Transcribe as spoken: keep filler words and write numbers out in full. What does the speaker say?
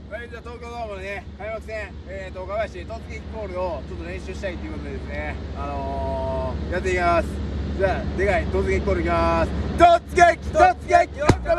はい、じゃあ東京ドームのね、開幕戦、えーと、岡林、突撃コールをちょっと練習したいということでですね、あのー、やっていきます。じゃあ、でかい突撃コールいきます。突撃突撃岡